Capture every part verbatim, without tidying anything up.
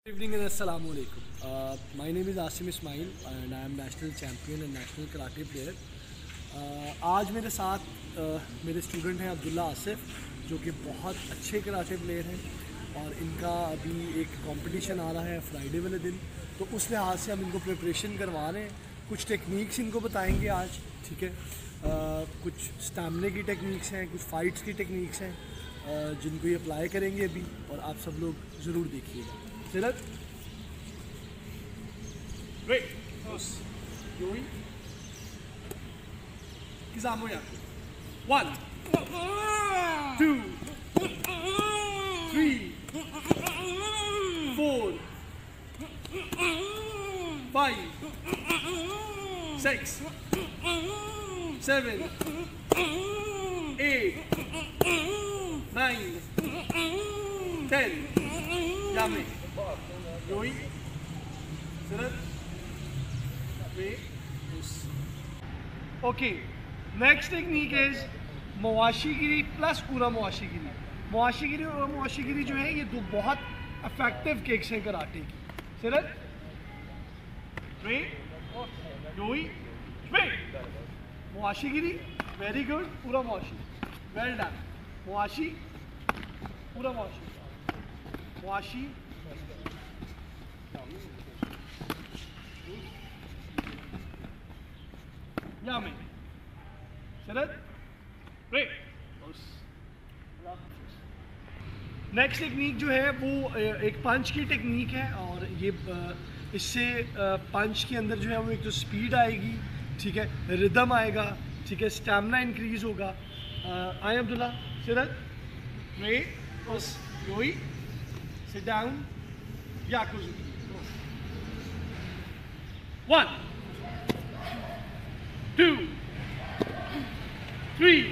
Good evening and assalamu alaikum. Uh, my name is Asim Ismail and I am national champion and national karate player. Uh, आज मेरे साथ uh, मेरे student हैं अब्दुल्ला आसिफ जो कि बहुत अच्छे कराटे प्लेयर हैं और इनका अभी एक कंपटीशन आ रहा है फ्राइडे वाले दिन, तो उस लिहाज से हम इनको प्रिपरेशन करवा रहे हैं। कुछ टेक्निक्स इनको बताएंगे आज, ठीक है। uh, कुछ स्टैमिना की टेक्निक्स हैं, कुछ फाइट्स की टेक्निक्स हैं uh, जिनको ये अप्लाई करेंगे अभी, और आप सब लोग ज़रूर देखिएगा। Sirat. Great. Dos. Yoi. Kizamo yaku. One. Two. Three. Four. Five. Six. Seven. Eight. Nine. Ten. Yummy. Yoi, Sirat, wait, okay. Next technique is मुआशीगिरी प्लस पूरा मुआशीगिरी। मुआशीगिरी और मुआशीगिरी जो है ये दो बहुत इफेक्टिव किक्स हैं कराटे की। सिरत, wait, योई, wait, मुआशीगिरी, very good, पूरा मुआशी, well done, मुआशी, पूरा मुआशी, मुआशी, Yummy. Sirat. Great. Next technique जो है वो एक पंच की टेक्निक है और ये इससे पंच के अंदर जो है वो एक तो स्पीड आएगी, ठीक है, रिदम आएगा, ठीक है, स्टैमिना इंक्रीज होगा। आए अब्दुल्ला, सिरत, ग्रेट, उस योई, सिट डाउन, याकुज़ु, one, two, three,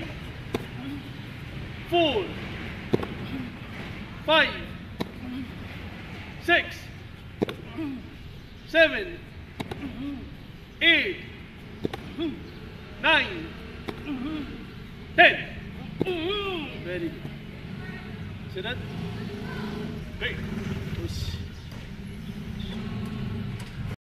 four, five, six, seven, eight, nine, ten. Very good. See that? Great.